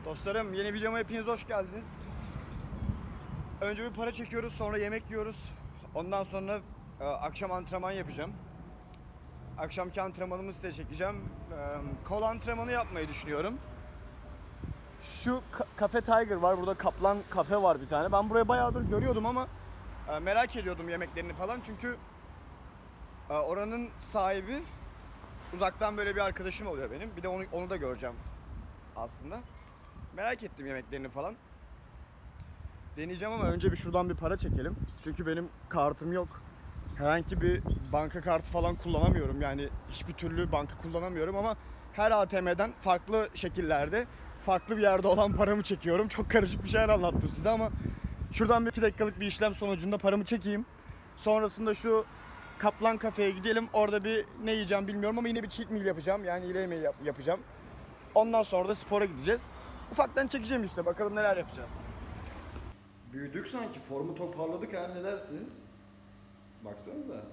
Dostlarım, yeni videoma hepiniz hoş geldiniz. Önce bir para çekiyoruz, sonra yemek yiyoruz. Ondan sonra akşam antrenman yapacağım. Akşamki antrenmanımı size çekeceğim. Kol antrenmanı yapmayı düşünüyorum. Şu Cafe Tiger var, burada Kaplan Kafe var bir tane. Ben burayı bayağıdır görüyordum ama merak ediyordum yemeklerini falan. Çünkü oranın sahibi uzaktan böyle bir arkadaşım oluyor benim. Bir de onu da göreceğim aslında. Merak ettim yemeklerini falan. Deneyeceğim ama önce bir şuradan bir para çekelim. Çünkü benim kartım yok. Herhangi bir banka kartı falan kullanamıyorum. Yani hiçbir türlü banka kullanamıyorum ama her ATM'den farklı şekillerde, farklı bir yerde olan paramı çekiyorum. Çok karışık bir şeyler anlattım size ama şuradan bir 2 dakikalık bir işlem sonucunda paramı çekeyim. Sonrasında şu Kaplan Kafe'ye gidelim. Orada bir ne yiyeceğim bilmiyorum ama yine bir cheat meal yapacağım. Yani öğle yemeği yapacağım. Ondan sonra da spora gideceğiz. Ufaktan çekeceğim işte. Bakalım neler yapacağız. Büyüdük sanki. Formu toparladık ha. Ne dersiniz? Baksanıza.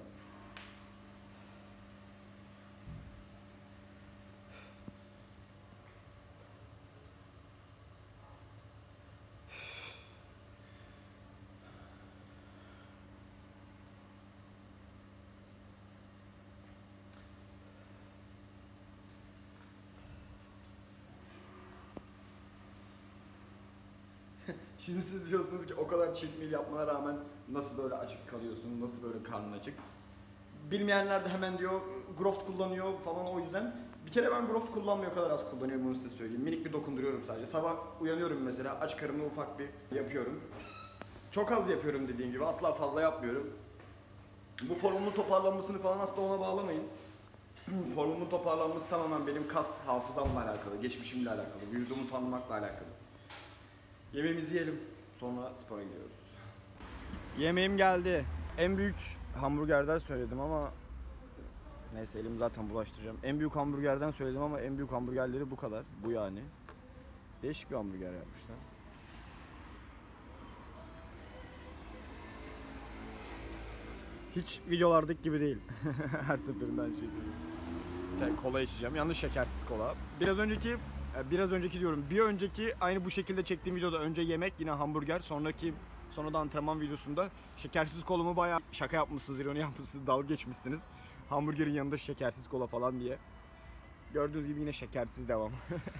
Şimdi siz diyorsunuz ki o kadar cheat meal yapmana rağmen nasıl böyle açık kalıyorsun, nasıl böyle karnın açık? Bilmeyenler de hemen diyor Growth kullanıyor falan, o yüzden. Bir kere ben Growth kullanmıyor, o kadar az kullanıyorum, bunu size söyleyeyim. Minik bir dokunduruyorum sadece. Sabah uyanıyorum mesela, aç karnımla ufak bir yapıyorum. Çok az yapıyorum dediğim gibi, asla fazla yapmıyorum. Bu formumun toparlanmasını falan asla ona bağlamayın. Formumun toparlanması tamamen benim kas hafızamla alakalı, geçmişimle alakalı, vücudumu tanımakla alakalı. Yemeğimizi yiyelim. Sonra spora gidiyoruz. Yemeğim geldi. En büyük hamburgerden söyledim ama neyse, elimi zaten bulaştıracağım. En büyük hamburgerden söyledim ama en büyük hamburgerleri bu kadar. Bu yani. Değişik bir hamburger yapmışlar. Hiç videolardaki gibi değil. Her seferinden şey diyorum. Kola içeceğim. Yalnız şekersiz kola. Biraz önceki diyorum. Bir önceki aynı bu şekilde çektiğim videoda önce yemek, yine hamburger, sonra da antrenman videosunda şekersiz kolamı bayağı şaka yapmışsınız, ironi yapmışsınız, dalga geçmişsiniz. Hamburgerin yanında şekersiz kola falan diye. Gördüğünüz gibi yine şekersiz devam.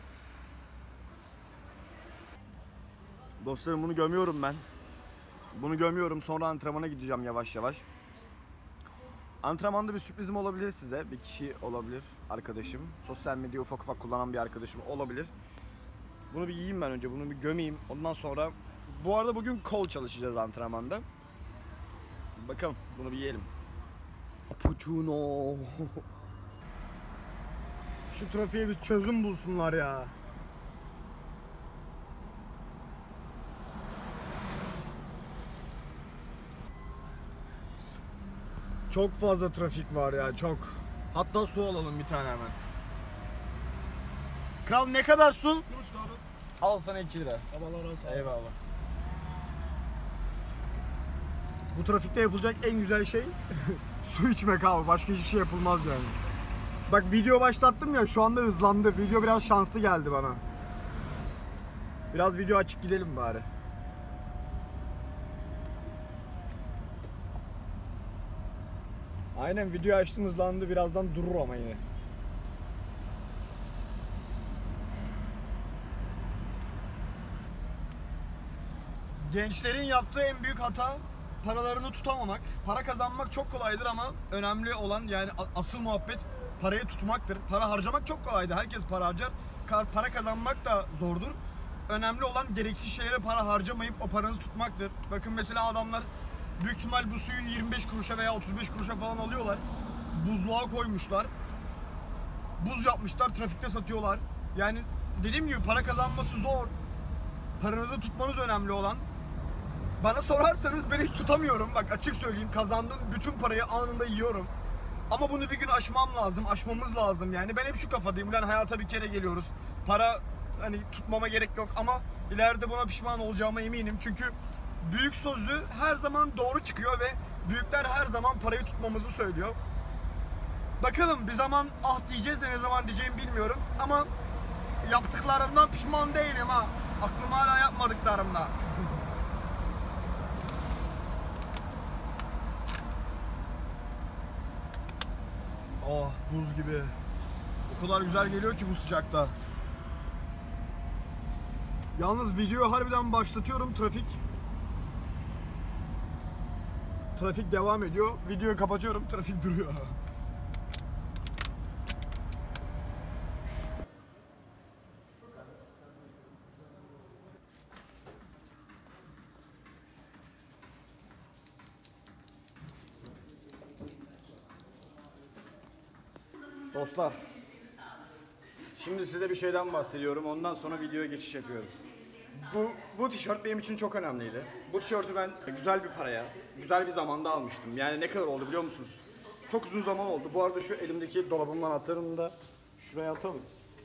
Dostlarım, bunu gömüyorum ben. Bunu gömüyorum, sonra antrenmana gideceğim yavaş yavaş. Antrenmanda bir sürprizim olabilir size. Bir kişi olabilir, arkadaşım. Sosyal medya ufak ufak kullanan bir arkadaşım olabilir. Bunu bir yiyeyim ben önce, bunu bir gömeyim. Ondan sonra... Bu arada bugün kol çalışacağız antrenmanda. Bakalım, bunu bir yiyelim. Cappuccino. Şu trafiğe bir çözüm bulsunlar ya. Çok fazla trafik var ya, çok. Hatta su alalım bir tane hemen. Kral, ne kadar su? 2,5 abi. Al sana 2 lira. Allah razı olsun. Eyvallah. Bu trafikte yapılacak en güzel şey su içmek abi. Başka hiçbir şey yapılmaz yani. Bak, video başlattım ya, şu anda hızlandı. Video biraz şanslı geldi bana. Biraz video açık gidelim bari. Aynen, video açtım, hızlandı. Birazdan durur ama yine. Gençlerin yaptığı en büyük hata paralarını tutamamak. Para kazanmak çok kolaydır ama önemli olan, yani asıl muhabbet parayı tutmaktır. Para harcamak çok kolaydır. Herkes para harcar. Para kazanmak da zordur. Önemli olan gereksiz şeylere para harcamayıp o paranızı tutmaktır. Bakın mesela adamlar büyük ihtimal bu suyu 25 kuruşa veya 35 kuruşa falan alıyorlar. Buzluğa koymuşlar. Buz yapmışlar, trafikte satıyorlar. Yani dediğim gibi para kazanması zor. Paranızı tutmanız önemli olan. Bana sorarsanız ben hiç tutamıyorum. Bak, açık söyleyeyim, kazandığım bütün parayı anında yiyorum. Ama bunu bir gün aşmam lazım, aşmamız lazım yani. Ben hep şu kafadayım, ulan hayata bir kere geliyoruz. Para, hani tutmama gerek yok ama ileride buna pişman olacağıma eminim. Çünkü büyük sözü her zaman doğru çıkıyor ve büyükler her zaman parayı tutmamızı söylüyor. Bakalım bir zaman ah diyeceğiz de ne zaman diyeceğimi bilmiyorum ama yaptıklarımdan pişman değilim ha. Aklım hala yapmadıklarımda. Oh, buz gibi. O kadar güzel geliyor ki bu sıcakta. Yalnız videoyu harbiden başlatıyorum, Trafik devam ediyor. Videoyu kapatıyorum, trafik duruyor. Dostlar, şimdi size bir şeyden bahsediyorum. Ondan sonra videoya geçiş yapıyorum. Bu tişört benim için çok önemliydi. Bu tişörtü ben güzel bir paraya, güzel bir zamanda almıştım. Yani ne kadar oldu biliyor musunuz? Çok uzun zaman oldu. Bu arada şu elimdeki dolabımın anahtarını da şuraya atalım.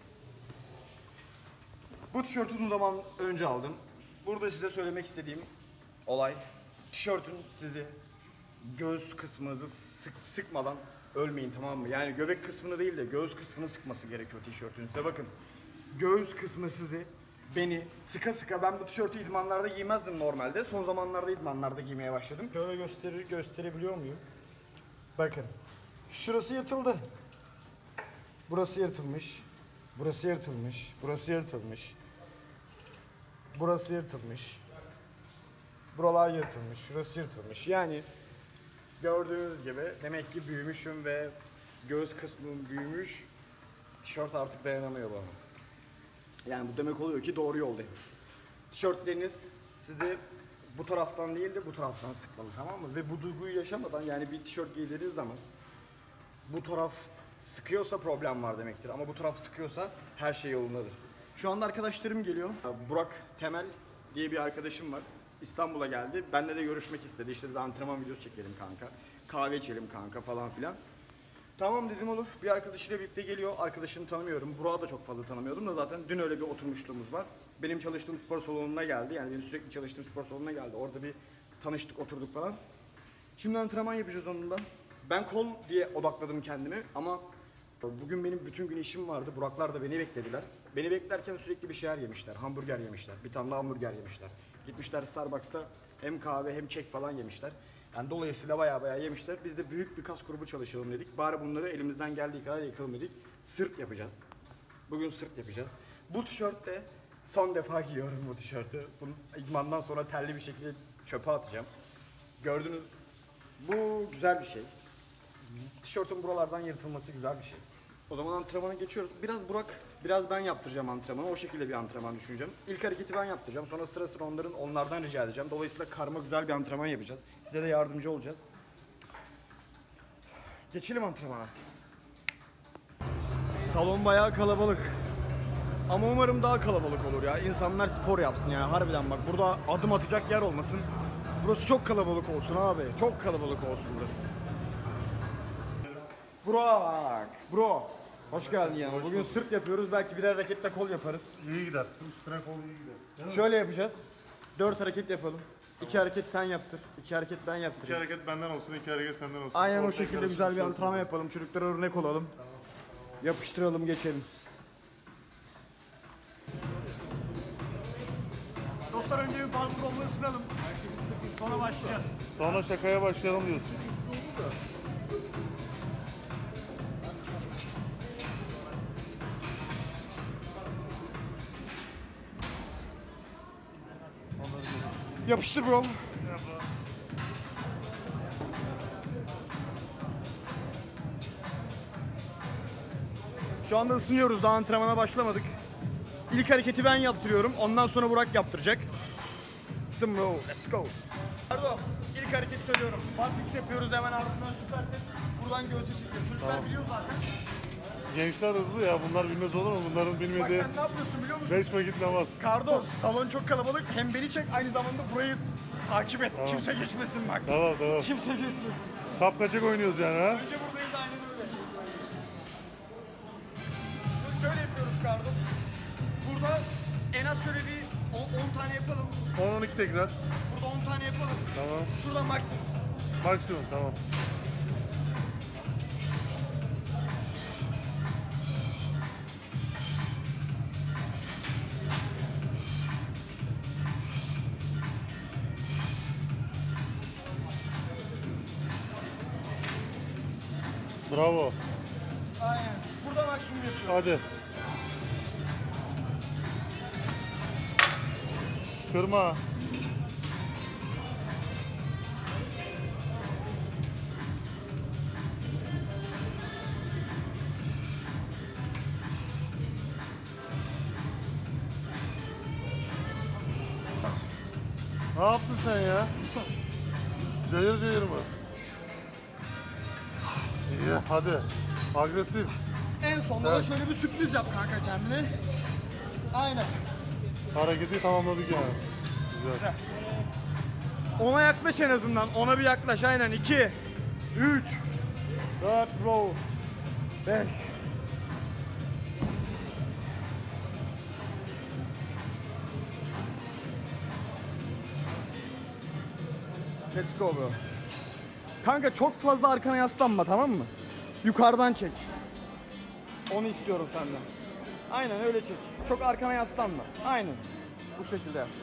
Bu tişörtü uzun zaman önce aldım. Burada size söylemek istediğim olay, tişörtün sizi göğüs kısmınızı sıkmadan ölmeyin, tamam mı? Yani göbek kısmını değil de göğüs kısmını sıkması gerekiyor tişörtün size. Bakın, göğüs kısmı sizi, beni sıka sıka, ben bu tişörtü idmanlarda giymezdim normalde. Son zamanlarda idmanlarda giymeye başladım. Şöyle gösterebiliyor muyum? Bakın, şurası yırtıldı. Burası yırtılmış. Burası yırtılmış. Burası yırtılmış. Burası yırtılmış. Buralar yırtılmış. Şurası yırtılmış. Yani gördüğünüz gibi demek ki büyümüşüm ve göğüs kısmım büyümüş. Tişört artık dayanamıyor bana. Yani bu demek oluyor ki doğru yoldayım. Tişörtleriniz sizi bu taraftan değil de bu taraftan sıkmalı, tamam mı? Ve bu duyguyu yaşamadan, yani bir tişört giydiğiniz zaman bu taraf sıkıyorsa problem var demektir. Ama bu taraf sıkıyorsa her şey yolundadır. Şu anda arkadaşlarım geliyor. Burak Temel diye bir arkadaşım var. İstanbul'a geldi. Benle de görüşmek istedi. İşte de antrenman videosu çekelim kanka. Kahve içelim kanka falan filan. Tamam dedim, olur. Bir arkadaşıyla birlikte geliyor. Arkadaşını tanımıyorum. Burak'ı da çok fazla tanımıyordum da zaten dün öyle bir oturmuşluğumuz var. Benim çalıştığım spor salonuna geldi. Yani benim sürekli çalıştığım spor salonuna geldi. Orada bir tanıştık, oturduk falan. Şimdi antrenman yapacağız onunla. Ben kol diye odakladım kendimi ama bugün benim bütün gün işim vardı. Buraklar da beni beklediler. Beni beklerken sürekli bir şeyler yemişler. Hamburger yemişler. Bir tane de hamburger yemişler. Gitmişler Starbucks'ta hem kahve hem kek falan yemişler. Yani dolayısıyla bayağı yemişler. Biz de büyük bir kas grubu çalışalım dedik. Bari bunları elimizden geldiği kadar yakalım dedik. Sırt yapacağız. Bugün sırt yapacağız. Bu tişörtte son defa giyiyorum bu tişörtü. Bunu idmandan sonra terli bir şekilde çöpe atacağım. Gördünüz. Bu güzel bir şey. Tişörtün buralardan yırtılması güzel bir şey. O zaman antrenmana geçiyoruz. Biraz Burak, biraz ben yaptıracağım antrenmanı. O şekilde bir antrenman düşüneceğim. İlk hareketi ben yaptıracağım. Sonra sıra sıra onlardan rica edeceğim. Dolayısıyla karma güzel bir antrenman yapacağız. Size de yardımcı olacağız. Geçelim antrenmana. Salon bayağı kalabalık. Ama umarım daha kalabalık olur ya. İnsanlar spor yapsın yani, harbiden bak. Burada adım atacak yer olmasın. Burası çok kalabalık olsun abi. Çok kalabalık olsun burası. Burak, bro. Hoş geldin ya. Bugün sırt yapıyoruz. Belki birer hareketle kol yaparız. İyi gider. Üstüne kol iyi gider. Şöyle yapacağız. 4 hareket yapalım. 2 hareket sen yaptır. 2 hareket ben 2 yaptırayım. hareket benden olsun, 2 hareket senden olsun. Aynen o Ortaya şekilde karışık güzel bir şey antrenman olsun. yapalım. Çocuklara örnek olalım. Tamam. Yapıştıralım, geçelim. Dostlar, önce bir parkur kolunu ısınalım. Sonra başlayacağız. Sonra şakaya başlayalım diyorsun. Yapıştır bro. Şu anda ısınıyoruz. Daha antrenmana başlamadık. İlk hareketi ben yaptırıyorum. Ondan sonra Burak yaptıracak. Sim bro. Let's go. Pardon. İlk hareketi söylüyorum. Barfix yapıyoruz, hemen ardından süper set. Buradan göğsü çekiyor. Çocuklar biliyor zaten. Gençler hızlı ya, bunlar bilmez olur mu? Bunların Bak bilmediği sen ne yapıyorsun biliyor musun? 5 vakit namaz. Kardo, salon çok kalabalık. Hem beni çek, aynı zamanda burayı takip et. Tamam. Kimse geçmesin bak. Tamam. Kimse geçmesin. Kapkaçak oynuyoruz yani ha. Önce buradayız, aynen öyle. Şöyle yapıyoruz Kardo. Burada en az şöyle bir 10 tane yapalım. 10-12 tekrar. Burada 10 tane yapalım. Tamam. Şuradan maksimum. Maksimum, tamam. Bravo. Aynen. Burada maksimum yapıyorum. Hadi. Kırma. Ne yaptın sen ya? Cayır cayır mı? İyi hadi. Agresif. En sonunda da Evet. şöyle bir sürpriz yap kanka kendine. Aynen. Hareketi tamamladık yani. Güzel. Güzel. Ona yaklaş en azından. Ona bir yaklaş. Aynen. 2, 3, 4, row, 5. Let's go bro. Kanka çok fazla arkana yaslanma, tamam mı? Yukarıdan çek. Onu istiyorum senden. Aynen öyle çek. Çok arkana yaslanma. Aynen. Bu şekilde yap.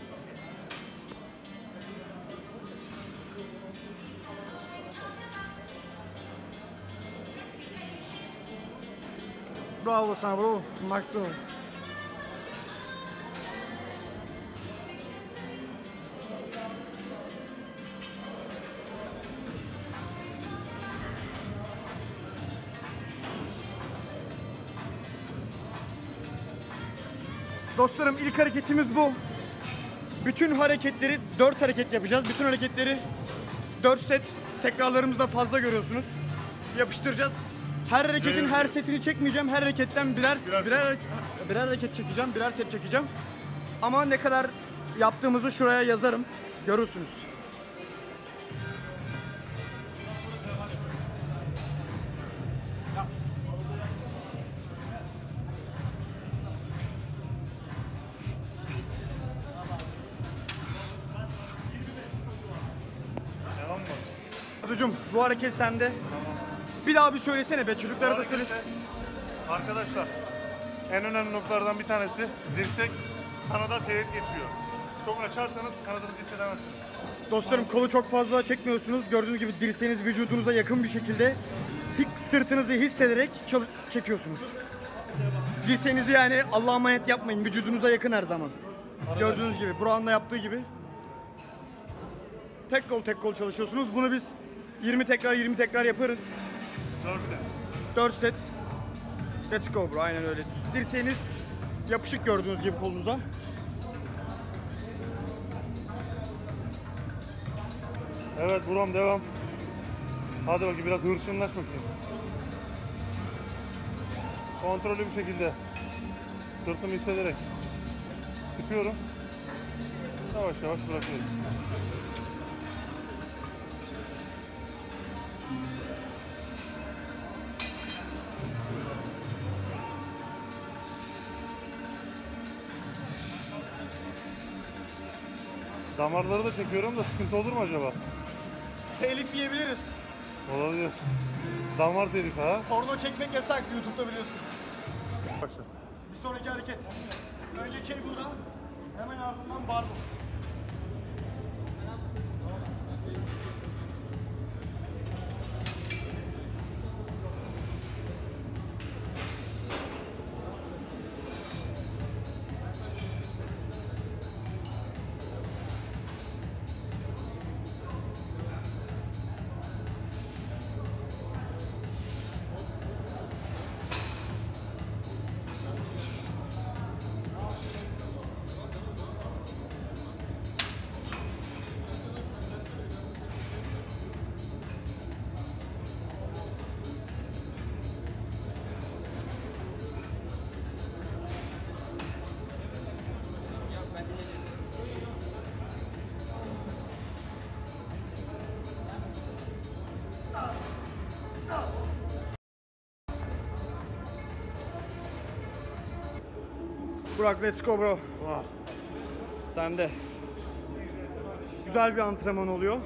Bravo sana bro. Maksimum. Dostlarım ilk hareketimiz bu. Bütün hareketleri 4 hareket yapacağız. Bütün hareketleri 4 set tekrarlarımızda fazla görüyorsunuz. Yapıştıracağız. Her hareketin her setini çekmeyeceğim. Her hareketten birer hareket çekeceğim. Birer set çekeceğim. Ama ne kadar yaptığımızı şuraya yazarım. Görürsünüz. Devam mı? Aducum bu hareket sende. Bir daha bir söylesene be, çocuklara da söyle. Arkadaşlar en önemli noktalardan bir tanesi dirsek kanada teğet geçiyor. Çok açarsanız kanadınızı hissedemezsiniz. Dostlarım kolu çok fazla çekmiyorsunuz. Gördüğünüz gibi dirseğiniz vücudunuza yakın bir şekilde sırtınızı hissederek çekiyorsunuz. Dirseğinizi yani Allah'a emanet yapmayın. Vücudunuza yakın her zaman. Gördüğünüz gibi Burak'ın da yaptığı gibi. Tek kol çalışıyorsunuz. Bunu biz 20 tekrar yaparız. 4 set. 4 set. Let's go bro. Aynen öyle. Dirseğiniz yapışık gördüğünüz gibi kolunuza. Evet Buram devam. Hadi bakayım biraz hırçınlaş bakayım. Kontrollü bir şekilde sırtımı hissederek sıkıyorum. Yavaş yavaş bırakıyorum. Damarları da çekiyorum da sıkıntı olur mu acaba? Telif yiyebiliriz. Olabilir. Damar telifi ha. Porno çekmek yasak YouTube'da biliyorsun. Başla. Bir sonraki hareket. Önce cable'dan, hemen ardından barbell. Burak, let's go bro. Sen de. Güzel bir antrenman oluyor.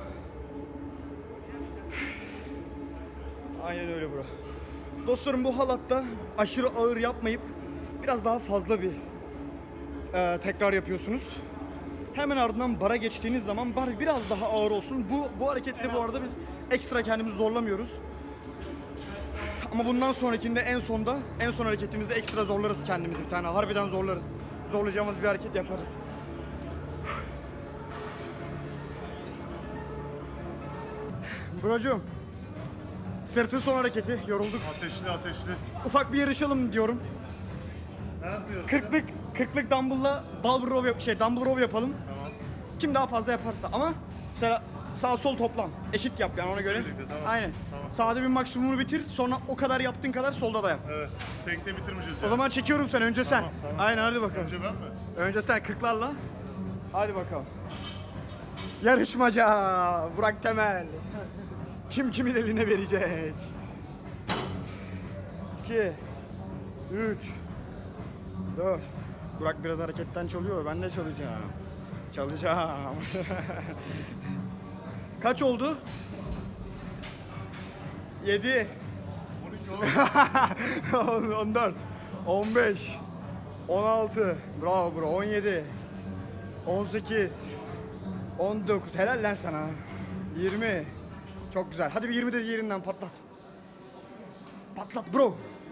Aynen öyle bro. Dostlarım bu halatta aşırı ağır yapmayıp biraz daha fazla bir tekrar yapıyorsunuz. Hemen ardından bara geçtiğiniz zaman bar biraz daha ağır olsun. Bu harekette bu arada biz ekstra kendimizi zorlamıyoruz. Ama bundan sonrakinde en son hareketimizde ekstra zorlarız kendimizi bir tane. Harbiden zorlarız. Zorlayacağımız bir hareket yaparız. Brocuğum. Sırtın son hareketi. Yorulduk. Ateşli. Ufak bir yarışalım diyorum. Ne yapıyoruz? 40'lık dumbbell'la dumbbell row yapalım. Tamam. Kim daha fazla yaparsa ama mesela sağ sol toplam eşit yap yani ona göre. birlikte, tamam. Aynen. Tamam. Sağda bir maksimumunu bitir. Sonra o kadar yaptığın kadar solda da yap. Evet. Tekte bitirmeyeceğiz. O zaman çekiyorum sen. Önce sen. Tamam. Aynen hadi bakalım. Önce ben mi? Önce sen 40'larla. Hadi bakalım. Yarışmaca Burak Temel. Kim kimin eline verecek? 2 3 4 Burak biraz hareketten çalıyor. Ben de çalacağım. Çalacağım. Kaç oldu? 7 12 oğlum. 14 15 16 bravo bro 17 18 19 helal lan sana 20 çok güzel hadi bir 20 de yerinden patlat bro.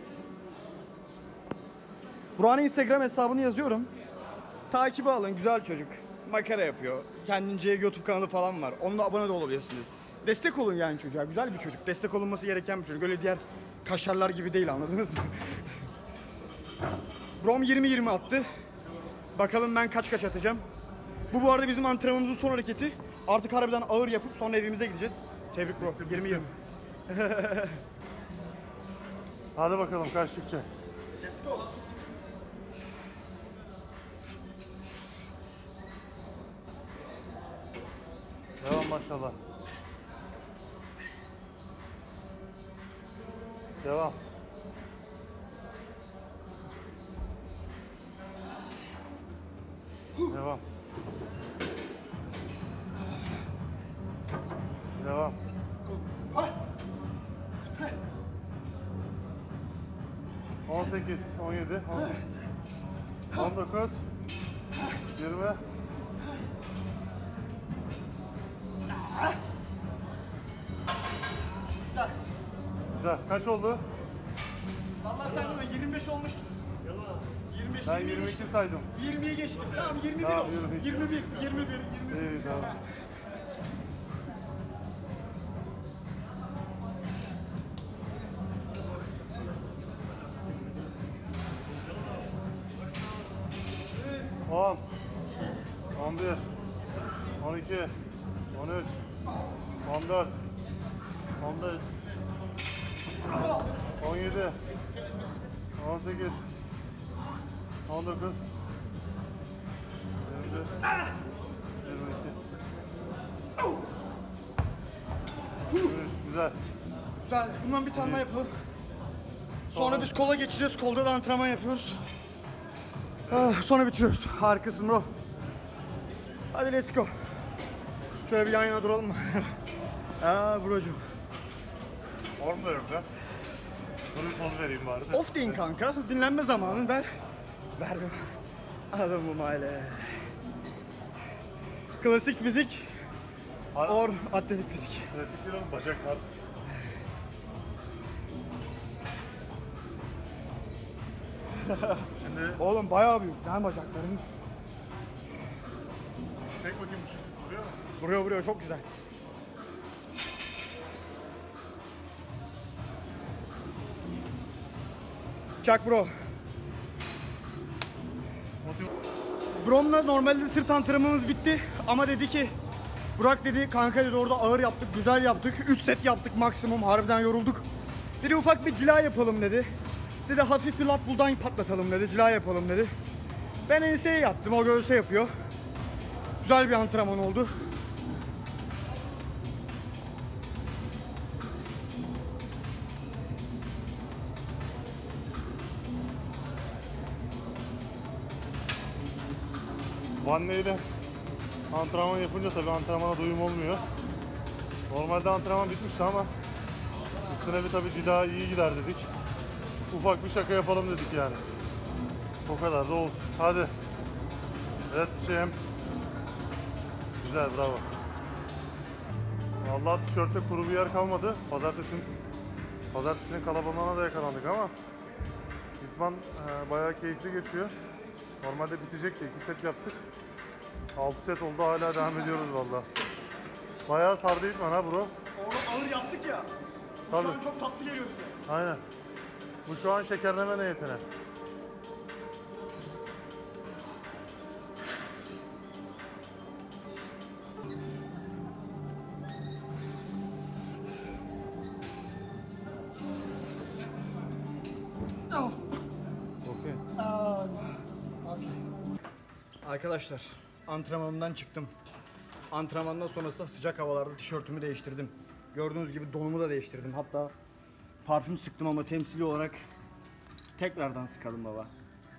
Burak'ın Instagram hesabını yazıyorum, takibi alın, güzel çocuk, makara yapıyor, kendince YouTube kanalı falan var, onunla abone de olabilirsiniz. Destek olun yani çocuğa, güzel bir çocuk, destek olunması gereken bir çocuk, öyle diğer kaşarlar gibi değil, anladınız mı? Brom 20-20 attı. Bakalım ben kaç atacağım. Bu arada bizim antrenmanımızın son hareketi. Artık harbiden ağır yapıp sonra evimize gideceğiz. Tebrik bro. 20-20. Hadi bakalım kaç çıkacak. Let's go. Devam maşallah. Devam. Devam. Devam. 18, 17, 19, 20. Güzel. Kaç oldu? Vallahi sen bana 25 olmuştu. 25 Ben 22 saydım. 20'yi geçtim. Tamam 21 Tamam, olsun. 22. 21. İyi tamam. On, 11, 12, 13, 14, 15, 17, 18, 19, 20, 22. Güzel. Güzel. Bundan bir tane daha yapalım. Sonra biz kola geçeceğiz. Kolda da antrenman yapıyoruz. Sonra bitiriyoruz. Harikasın bro. Hadi let's go. Şöyle bir yan yana duralım mı? Brocum. Form da yok lan. Bunu bir poz vereyim bari de. Off deyin kanka. Dinlenme zamanı ver. Verdim. Adamım aile. Klasik fizik. Or atletik fizik. Klasik değil oğlum, bacaklar. Şimdi Oğlum bayağı büyük lan bacakların. tek bakayım bir şey. Duruyor mu? Vuruyor çok güzel. Çak bro. Brom'la normalde sırt antrenmanımız bitti ama dedi ki Burak dedi kanka dedi orada ağır yaptık, güzel yaptık, 3 set yaptık maksimum, harbiden yorulduk. Dedi ufak bir cila yapalım dedi. Dedi hafif bir lat pull'dan patlatalım dedi, cila yapalım dedi. Ben enseye yattım, o göğüse yapıyor. Güzel bir antrenman oldu. One Day ile antrenman yapınca tabii antrenmana doyum olmuyor. Normalde antrenman bitmişti ama üstüne bir tabii cila iyi gider dedik. Ufak bir şaka yapalım dedik yani. O kadar da olsun. Hadi. Let's jam. Güzel, bravo. Vallahi tişörtte kuru bir yer kalmadı. Pazartesinin kalabalığına da yakalandık ama İdman bayağı keyifli geçiyor. Normalde bitecekti. 2 set yaptık. 6 set oldu. Hala devam ediyoruz valla. Bayağı sardı İdman ha bro. Orada ağır yaptık ya. Tabii. Şu an çok tatlı geliyor bize. Aynen. Bu şu an şekerleme niyetine. Okey. Arkadaşlar, antrenmanımdan çıktım. Antrenmandan sonrası sıcak havalarda tişörtümü değiştirdim. Gördüğünüz gibi donumu da değiştirdim. Hatta parfüm sıktım ama temsili olarak tekrardan sıkalım baba.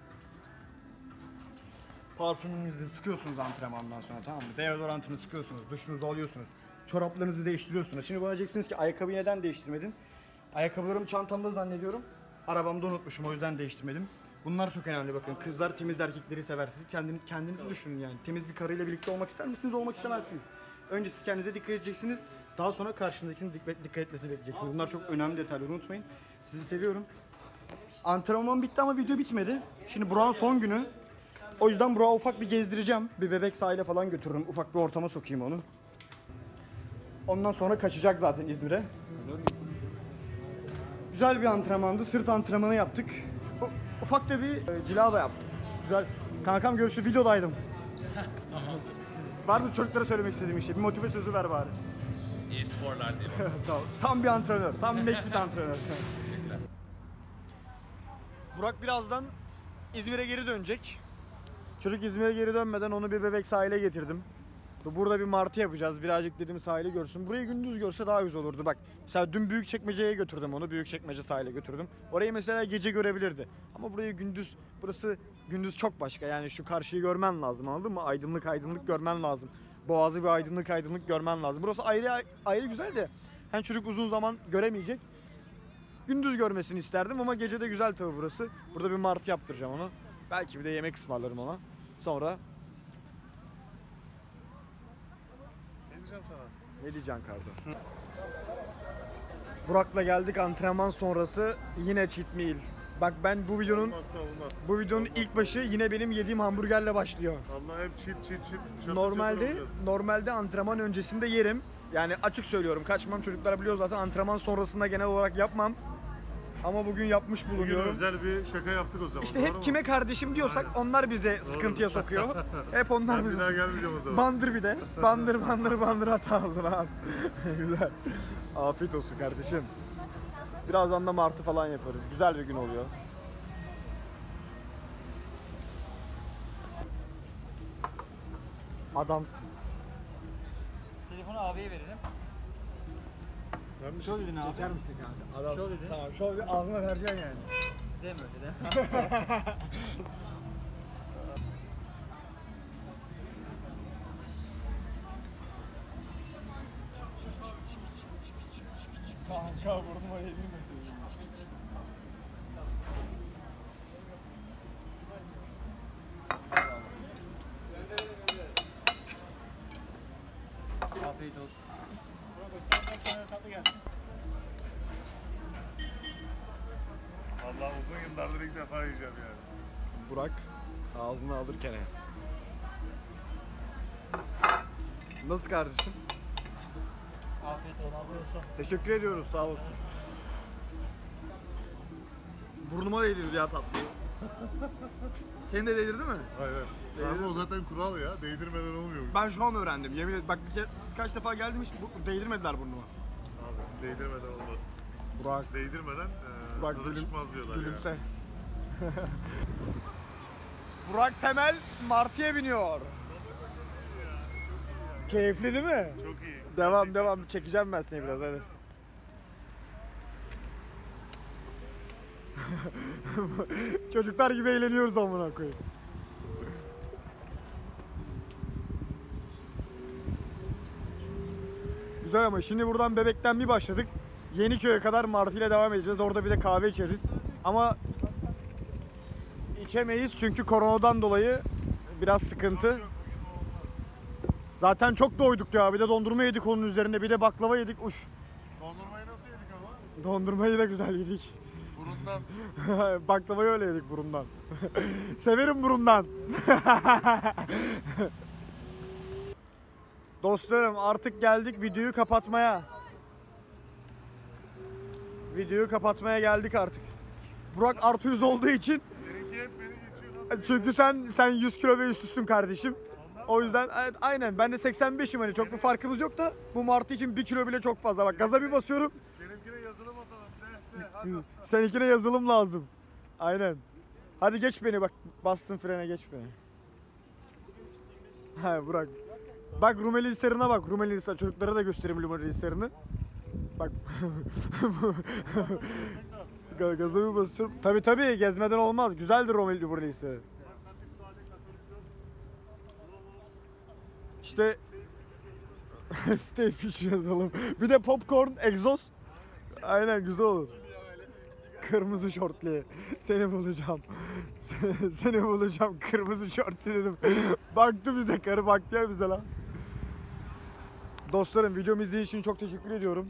Parfümünüzü sıkıyorsunuz antrenmandan sonra, tamam mı? Deodorantını sıkıyorsunuz, duşunuzu alıyorsunuz. Çoraplarınızı değiştiriyorsunuz. Şimdi bana diyeceksiniz ki ayakkabıyı neden değiştirmedin? Ayakkabılarım çantamda zannediyorum. Arabamda unutmuşum, o yüzden değiştirmedim. Bunlar çok önemli bakın. Kızlar temiz erkekleri sever. Siz kendinizi düşünün yani. Temiz bir karıyla birlikte olmak ister misiniz, olmak istemezsiniz. Önce siz kendinize dikkat edeceksiniz. Daha sonra karşındakinin dikkat etmesini bekleyeceksiniz. Bunlar çok önemli detaylar, unutmayın. Sizi seviyorum. Antrenman bitti ama video bitmedi. Şimdi Burak'ın son günü. O yüzden Burak'ı ufak bir gezdireceğim. Bir bebek sahile falan götürürüm. Ufak bir ortama sokayım onu. Ondan sonra kaçacak zaten İzmir'e. Güzel bir antrenmandı. Sırt antrenmanı yaptık. Ufak da bir cila da yaptık. Güzel. Kankam görüşürüz. Videodaydım. Tamamdır. Var mı çocuklara söylemek istediğim bir şey? Bir motive sözü ver bari. İyi sporlar diyelim. Tamam. Tam bir antrenör. Tam bir meklit antrenör. Teşekkürler. Burak birazdan İzmir'e geri dönecek. Çocuk İzmir'e geri dönmeden onu bir bebek sahile getirdim. Burada bir martı yapacağız. Birazcık dedim sahili görsün. Burayı gündüz görse daha güzel olurdu. Bak mesela dün Büyükçekmece'ye götürdüm onu. Büyükçekmece sahile götürdüm. Orayı mesela gece görebilirdi. Ama burayı gündüz, burası gündüz çok başka. Yani şu karşıyı görmen lazım, anladın mı? Aydınlık görmen lazım. Boğazı bir aydınlık görmen lazım. Burası ayrı güzel de. Hani çocuk uzun zaman göremeyecek. Gündüz görmesini isterdim ama gece de güzel tabii burası. Burada bir martı yaptıracağım onu. Belki bir de yemek ısmarlarım ona. Sonra Ne diyeceğim sana? ne diyeceksin kardeşim? Burak'la geldik antrenman sonrası yine cheat meal. Bak ben Olmazsa olmaz. bu videonun ilk başı yine benim yediğim hamburgerle başlıyor. Allah hep cheat. Normalde antrenman öncesinde yerim. Yani açık söylüyorum, kaçmam, çocuklar biliyor zaten, antrenman sonrasında genel olarak yapmam. Ama bugün yapmış Bugün bulunuyorum. özel bir şaka yaptık o zaman. İşte hep kime kardeşim diyorsak onlar bize sıkıntıya sokuyor. Hep onlar Ben bir bizi. daha gelmeyeceğim o zaman. Bandır bir de. Bandır at ağzına at. Güzel. Afiyet olsun kardeşim. Birazdan da martı falan yaparız. Güzel bir gün oluyor. Adamsın. Telefonu abiye verelim. Ben bir Şov dedin abi. Çeker misin kanka? Adamsın. Şov dedin. Tamam, şov ağzına vereceksin yani. Deme öyle de. Kanka burnuma yedirmesin. Afiyet olsun. Allah uzun yıllardır ilk defa yiyeceğim yani. Burak ağzına alırken. Nasıl kardeşim? Afiyet olsun. Teşekkür ediyoruz, sağ olasın. Burnuma değdirdi ya tatlıyı. Seni de değdirdi mi? Hayır. Ama o zaten kural ya. Değdirmeden olmuyormuş. Ben şu an öğrendim. Yemin ederim. Bak birkaç defa geldim hiç değdirmediler burnuma. Abi değdirmeden olmaz. Burak, Değdirmeden Burak tadı çıkmaz diyorlar ya. gülümse. Burak Temel martıya biniyor. Keyifli değil mi? Çok iyi. Devam. Çekeceğim ben seni biraz hadi. Çocuklar gibi eğleniyoruz amına koyayım. Güzel ama şimdi buradan Bebek'ten bir başladık. Yeniköy'e kadar Martı ile devam edeceğiz. Orada bir de kahve içeriz. Ama içemeyiz çünkü koronadan dolayı biraz sıkıntı. Zaten çok doyduk ya. Bir de dondurma yedik onun üzerine. Bir de baklava yedik. Uf. Dondurmayı nasıl yedik ama? Dondurmayı da güzel yedik. Burundan. Baklavayı öyle yedik burundan. Severim burundan. Dostlarım artık geldik videoyu kapatmaya. Videoyu kapatmaya geldik artık. Burak artı 100 olduğu için. Seninki hep beni geçiyor. Nasıl? Çünkü sen 100 kilo ve üstüsün kardeşim. O yüzden evet, aynen ben de 85'im, hani çok bir farkımız yok da bu Martı için 1 kilo bile çok fazla. Bak gaza bir basıyorum. Benimkine yazılım atalım. De hadi. Seninkine yazılım lazım. Aynen. Hadi geç beni, bak bastın frene, geç beni. Ha Burak. Bak Rumeli Hisarı'na bak. Rumeli Hisarı. Çocuklara da göstereyim Rumeli Hisarı'nı. Bak. Gaza bir basıyorum. Tabii gezmeden olmaz. Güzeldir Rumeli Hisarı. İşte stay fish yazalım. Bir de popcorn, egzoz. Aynen güzel olur. Kırmızı şortlu. Seni bulacağım. Seni bulacağım. Kırmızı şortlu dedim. Baktı bize, karı baktı ya bize lan. Dostlarım videomu izlediğiniz için çok teşekkür ediyorum.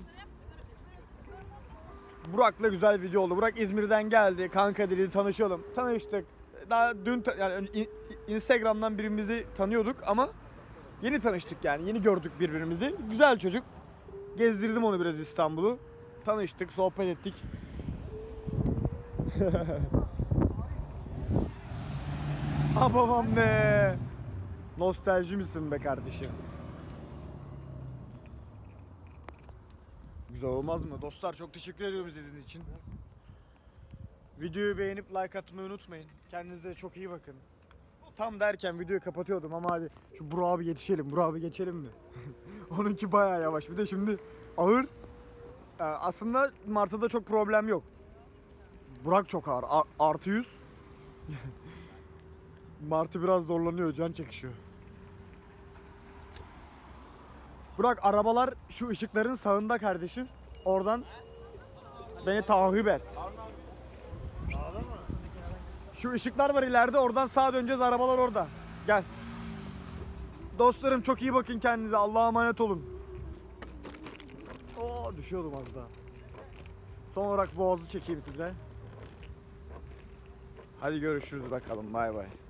Burak'la güzel video oldu. Burak İzmir'den geldi. Kanka dedi tanışalım. Tanıştık. Daha dün yani Instagram'dan birbirimizi tanıyorduk ama yeni tanıştık yani. Yeni gördük birbirimizi. Güzel çocuk. Gezdirdim onu biraz İstanbul'u. Tanıştık, sohbet ettik. Ha babam ne? Nostalji misin be kardeşim? Güzel olmaz mı? Dostlar çok teşekkür ediyorum izlediğiniz için. Videoyu beğenip like atmayı unutmayın. Kendinize çok iyi bakın. Tam derken videoyu kapatıyordum ama hadi şu Burak'a abi yetişelim. Burak'a abi geçelim mi? Onunki bayağı yavaş. Bir de şimdi ağır. Aslında Martı'da çok problem yok. Burak çok ağır. Artı 100. Martı biraz zorlanıyor. Can çekişiyor. Burak arabalar şu ışıkların sağında kardeşim. Oradan beni takip et. Şu ışıklar var ileride. Oradan sağa döneceğiz. Arabalar orada. Gel. Dostlarım çok iyi bakın kendinize. Allah'a emanet olun. Oo, düşüyordum az daha. Son olarak boğazı çekeyim size. Hadi görüşürüz bakalım. Bay bay.